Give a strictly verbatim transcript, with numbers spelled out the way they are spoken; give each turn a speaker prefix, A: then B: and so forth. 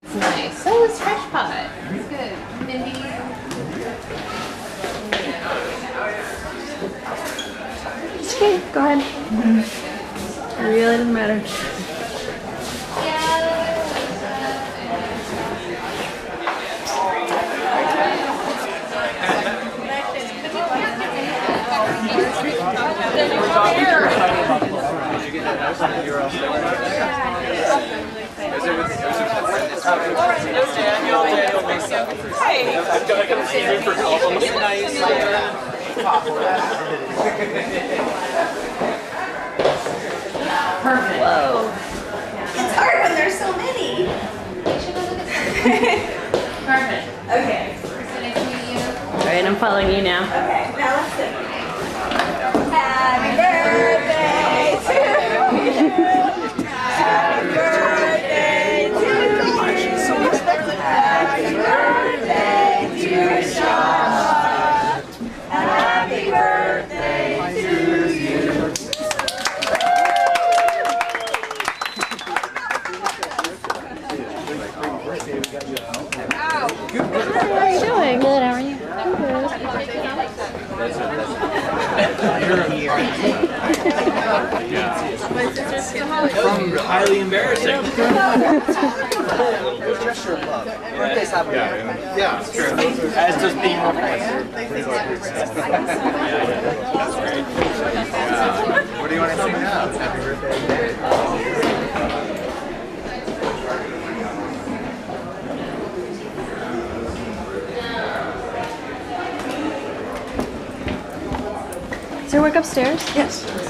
A: It's nice. So is fresh pot. It's good. Mindy.
B: It's okay. Go ahead. It really doesn't matter.
A: Perfect.
B: Whoa.
C: It's hard when there's so many.
A: Perfect.
C: Okay.
A: So nice to meet you.
B: Alright, I'm following you now.
C: Okay, now let's sing. Happy birthday to you. Happy birthday to you. Happy birthday to Sean. Happy birthday to you.
B: How are you doing? Good, how are you?
D: From highly embarrassing.
E: Gesture of love. Birthdays have a yeah,
D: Yeah, it's true. As does being more That's great.
E: What do you want to sing now? Happy birthday.
B: Is there work upstairs?
C: Yes.